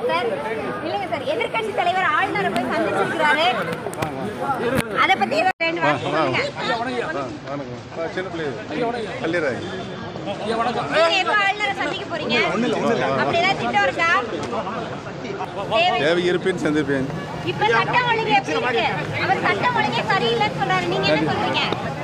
Sir இல்லைங்க sir எதிர்க்கட்சி தலைவர் ஆளுநரை போய் சந்திச்சிருக்கிறாரு. அதை பத்தி ரெண்டு வார்த்தை சொல்லுங்க. சின்ன பிள்ளை கல்லிராய் நீங்க எப்ப ஆளுநரை சந்திக்க போறீங்க? அப்படி ஏதாவது திட்டம் இருக்கா? தேவை இருப்பேன் சந்திப்பேன். இப்ப சட்டம் ஒழுங்கு எப்படி இருக்கு? அவர் சட்டம் ஒழுங்கே சரியில்லைன்னு சொல்றாரு. நீங்க என்ன சொல்றீங்க?